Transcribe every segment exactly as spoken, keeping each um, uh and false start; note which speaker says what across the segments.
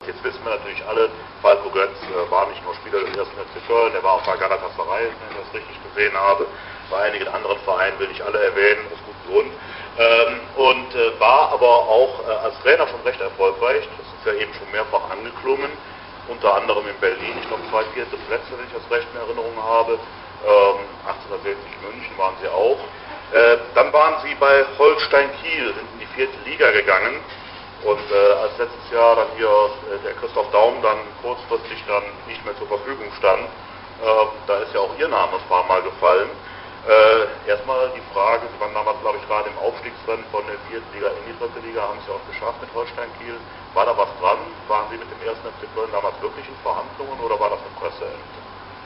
Speaker 1: Jetzt wissen wir natürlich alle, Falco Götz äh, war nicht nur Spieler des ersten F C Köln, der war auch bei Galatasaray, wenn ich das richtig gesehen habe, bei einigen anderen Vereinen will ich alle erwähnen, aus gutem Grund, ähm, und äh, war aber auch äh, als Trainer schon recht erfolgreich, das ist ja eben schon mehrfach angeklungen, unter anderem in Berlin, ich glaube zwei vierte Plätze, wenn ich das recht in Erinnerung habe, ähm, achtzehnhundertsechzig München waren sie auch. Äh, dann waren sie bei Holstein Kiel, sind in die vierte Liga gegangen. Und äh, als letztes Jahr dann hier äh, der Christoph Daum dann kurzfristig dann nicht mehr zur Verfügung stand, äh, da ist ja auch Ihr Name ein paar Mal gefallen. Äh, erstmal die Frage, Sie waren damals, glaube ich, gerade im Aufstiegsrennen von der vierten Liga in die dritte Liga, haben es ja auch geschafft mit Holstein Kiel. War da was dran? Waren Sie mit dem ersten F C Köln damals wirklich in Verhandlungen oder war das eine Presseente?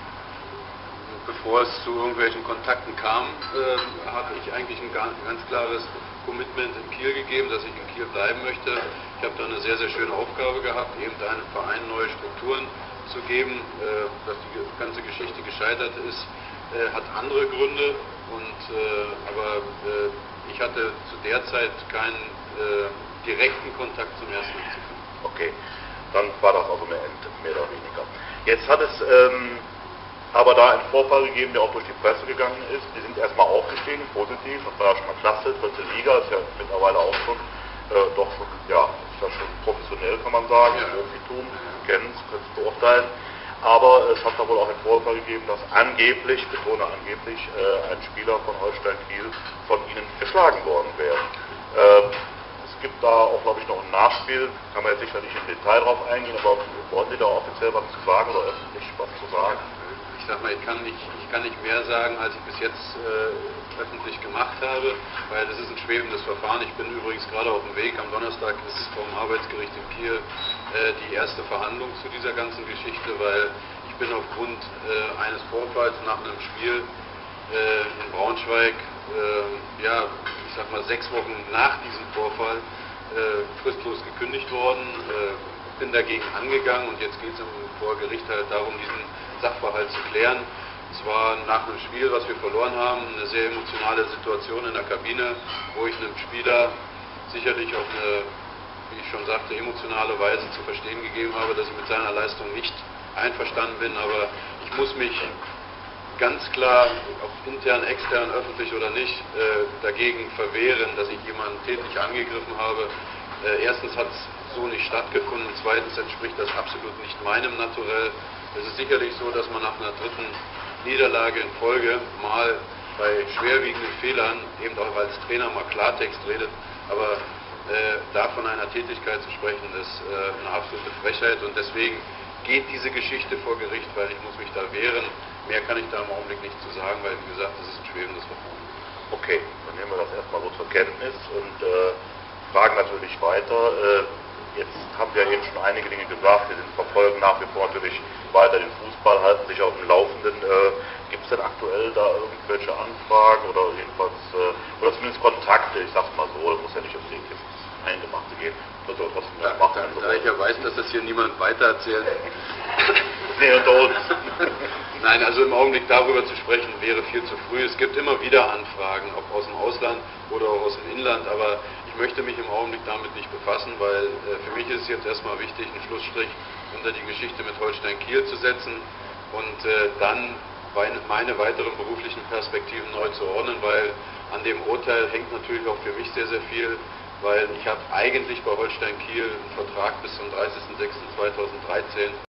Speaker 2: Bevor es zu irgendwelchen Kontakten kam, äh, hatte ich eigentlich ein ganz, ganz klares Commitment in Kiel gegeben, dass ich in Kiel bleiben möchte. Ich habe da eine sehr, sehr schöne Aufgabe gehabt, eben einem Verein neue Strukturen zu geben. Äh, dass die ganze Geschichte gescheitert ist, äh, hat andere Gründe, und, äh, aber äh, ich hatte zu der Zeit keinen äh, direkten Kontakt zum ersten F C Köln.
Speaker 1: Okay, dann war das also eine Ente, mehr oder weniger. Jetzt hat es ähm, aber da einen Vorfall gegeben, der auch durch die Presse gegangen ist. Die sind erstmal aufgestiegen, positiv, das war ja schon mal klasse, dritte Liga, ist ja mittlerweile auch schon, äh, doch schon, ja, ist ja schon professionell, kann man sagen, ja. Profitum, kennen es, können es beurteilen. Aber es hat da wohl auch einen Vorfall gegeben, dass angeblich, ich betone angeblich, äh, ein Spieler von Holstein Kiel von ihnen geschlagen worden wäre. Äh, es gibt da auch, glaube ich, noch ein Nachspiel, kann man jetzt sicher nicht im Detail drauf eingehen, aber wollen Sie da offiziell was zu sagen oder öffentlich was zu sagen?
Speaker 2: Ich sag mal, ich kann nicht, ich kann nicht mehr sagen, als ich bis jetzt äh, öffentlich gemacht habe, weil das ist ein schwebendes Verfahren. Ich bin übrigens gerade auf dem Weg. Am Donnerstag ist vom Arbeitsgericht in Kiel äh, die erste Verhandlung zu dieser ganzen Geschichte, weil ich bin aufgrund äh, eines Vorfalls nach einem Spiel äh, in Braunschweig, äh, ja, ich sag mal sechs Wochen nach diesem Vorfall äh, fristlos gekündigt worden. Äh, bin dagegen angegangen, und jetzt geht es vor Gericht halt darum, diesen Sachverhalt zu klären. Es war nach einem Spiel, was wir verloren haben, eine sehr emotionale Situation in der Kabine, wo ich einem Spieler sicherlich auf eine, wie ich schon sagte, emotionale Weise zu verstehen gegeben habe, dass ich mit seiner Leistung nicht einverstanden bin, aber ich muss mich ganz klar, ob intern, extern, öffentlich oder nicht, äh, dagegen verwehren, dass ich jemanden tätlich angegriffen habe. Äh, erstens hat es so nicht stattgefunden, zweitens entspricht das absolut nicht meinem Naturell. Es ist sicherlich so, dass man nach einer dritten Niederlage in Folge mal bei schwerwiegenden Fehlern eben auch als Trainer mal Klartext redet, aber äh, da von einer Tätigkeit zu sprechen, ist äh, eine absolute Frechheit, und deswegen geht diese Geschichte vor Gericht, weil ich muss mich da wehren. Mehr kann ich da im Augenblick nicht zu sagen, weil, wie gesagt, das ist ein schwebendes Verfahren.
Speaker 1: Okay, dann nehmen wir das erstmal so zur Kenntnis und äh, fragen natürlich weiter. Äh, Jetzt haben wir eben schon einige Dinge gesagt, wir sind verfolgen nach wie vor natürlich weiter den Fußball, halten sich auf dem Laufenden. Äh, Gibt es denn aktuell da irgendwelche Anfragen oder jedenfalls, äh, oder zumindest Kontakte, ich sag's mal so, das muss ja nicht ums Eingemachte gehen. Das soll trotzdem
Speaker 2: ja,
Speaker 1: machen.
Speaker 2: Da, da ich ja weiß, dass das hier niemand weitererzählt.
Speaker 1: Nee, unter uns.
Speaker 2: Nein, also im Augenblick darüber zu sprechen, wäre viel zu früh. Es gibt immer wieder Anfragen, ob aus dem Ausland oder auch aus dem Inland, aber ich möchte mich im Augenblick damit nicht befassen, weil äh, für mich ist es jetzt erstmal wichtig, einen Schlussstrich unter die Geschichte mit Holstein Kiel zu setzen und äh, dann meine weiteren beruflichen Perspektiven neu zu ordnen, weil an dem Urteil hängt natürlich auch für mich sehr, sehr viel, weil ich habe eigentlich bei Holstein Kiel einen Vertrag bis zum dreißigsten sechsten zweitausenddreizehn